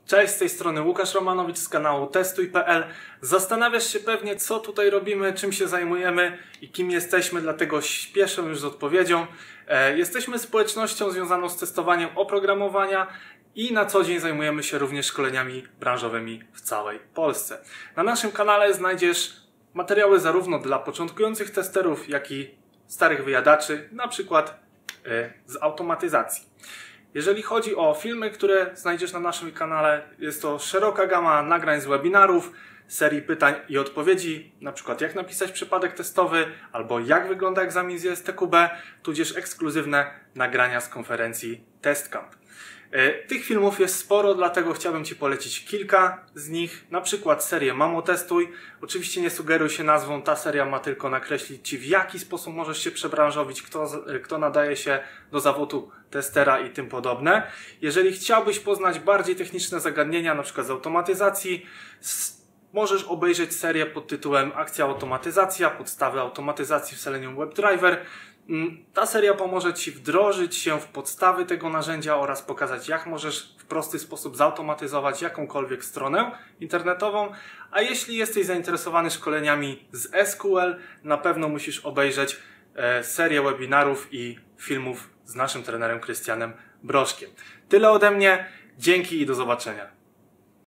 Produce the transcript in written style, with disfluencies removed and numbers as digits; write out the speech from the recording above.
Cześć, z tej strony Łukasz Romanowicz z kanału Testuj.pl. Zastanawiasz się pewnie, co tutaj robimy, czym się zajmujemy i kim jesteśmy, dlatego śpieszę już z odpowiedzią. Jesteśmy społecznością związaną z testowaniem oprogramowania i na co dzień zajmujemy się również szkoleniami branżowymi w całej Polsce. Na naszym kanale znajdziesz materiały zarówno dla początkujących testerów, jak i starych wyjadaczy, na przykład z automatyzacji. Jeżeli chodzi o filmy, które znajdziesz na naszym kanale, jest to szeroka gama nagrań z webinarów, serii pytań i odpowiedzi, na przykład jak napisać przypadek testowy, albo jak wygląda egzamin z JSTQB, tudzież ekskluzywne nagrania z konferencji TestCamp. Tych filmów jest sporo, dlatego chciałbym Ci polecić kilka z nich, na przykład serię Mamo Testuj. Oczywiście nie sugeruj się nazwą, ta seria ma tylko nakreślić Ci, w jaki sposób możesz się przebranżowić, kto nadaje się do zawodu testera i tym podobne. Jeżeli chciałbyś poznać bardziej techniczne zagadnienia, na przykład z automatyzacji, możesz obejrzeć serię pod tytułem Akcja Automatyzacja, podstawy automatyzacji w Selenium WebDriver. Ta seria pomoże Ci wdrożyć się w podstawy tego narzędzia oraz pokazać, jak możesz w prosty sposób zautomatyzować jakąkolwiek stronę internetową. A jeśli jesteś zainteresowany szkoleniami z SQL, na pewno musisz obejrzeć serię webinarów i filmów z naszym trenerem Krystianem Broszkiem. Tyle ode mnie, dzięki i do zobaczenia.